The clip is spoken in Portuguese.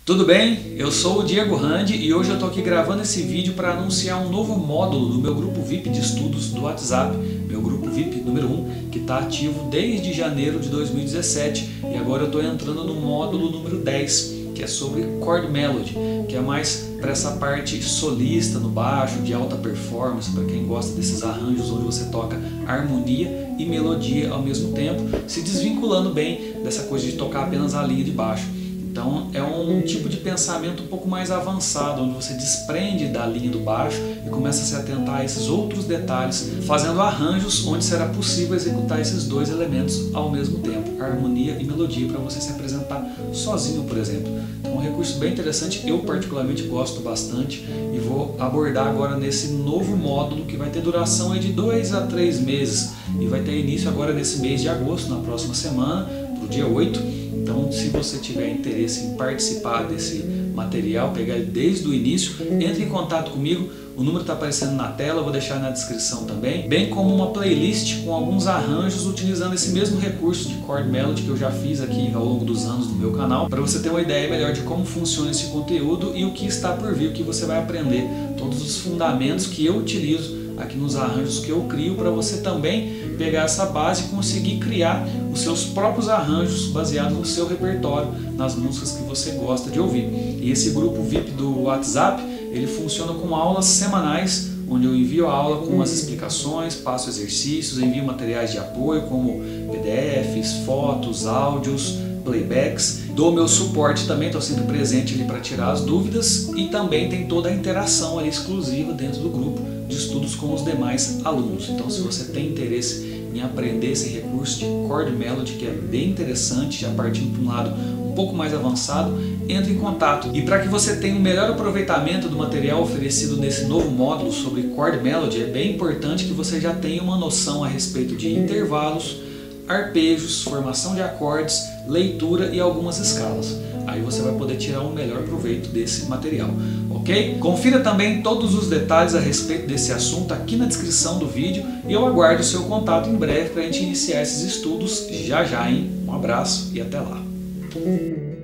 Tudo bem? Eu sou o Diego Randi e hoje eu estou aqui gravando esse vídeo para anunciar um novo módulo do meu grupo VIP de estudos do WhatsApp, meu grupo VIP número 1, que está ativo desde janeiro de 2017 e agora eu estou entrando no módulo número 10, que é sobre chord melody, que é mais para essa parte solista no baixo, de alta performance, para quem gosta desses arranjos onde você toca harmonia e melodia ao mesmo tempo, se desvinculando bem dessa coisa de tocar apenas a linha de baixo. Então é um tipo de pensamento um pouco mais avançado, onde você desprende da linha do baixo e começa a se atentar a esses outros detalhes, fazendo arranjos onde será possível executar esses dois elementos ao mesmo tempo, harmonia e melodia, para você se apresentar sozinho, por exemplo. Então é um recurso bem interessante, eu particularmente gosto bastante e vou abordar agora nesse novo módulo que vai ter duração de 2 a 3 meses e vai ter início agora nesse mês de agosto, na próxima semana, para o dia 8. Então, se você tiver interesse em participar desse material, pegar ele desde o início, entre em contato comigo, o número está aparecendo na tela, eu vou deixar na descrição também, bem como uma playlist com alguns arranjos utilizando esse mesmo recurso de chord melody que eu já fiz aqui ao longo dos anos no meu canal, para você ter uma ideia melhor de como funciona esse conteúdo e o que está por vir, o que você vai aprender, todos os fundamentos que eu utilizo aqui nos arranjos que eu crio, para você também pegar essa base e conseguir criar os seus próprios arranjos baseados no seu repertório, nas músicas que você gosta de ouvir. E esse grupo VIP do WhatsApp, ele funciona com aulas semanais, onde eu envio a aula com as explicações, passo exercícios, envio materiais de apoio como PDFs, fotos, áudios, playbacks, dou meu suporte também, estou sempre presente ali para tirar as dúvidas e também tem toda a interação ali exclusiva dentro do grupo de estudos com os demais alunos. Então, se você tem interesse em aprender esse recurso de chord melody, que é bem interessante, já partindo para um lado um pouco mais avançado, entre em contato. E para que você tenha um melhor aproveitamento do material oferecido nesse novo módulo sobre chord melody, é bem importante que você já tenha uma noção a respeito de intervalos, arpejos, formação de acordes, leitura e algumas escalas. Aí você vai poder tirar um melhor proveito desse material, ok? Confira também todos os detalhes a respeito desse assunto aqui na descrição do vídeo e eu aguardo o seu contato em breve para a gente iniciar esses estudos já já, hein? Um abraço e até lá!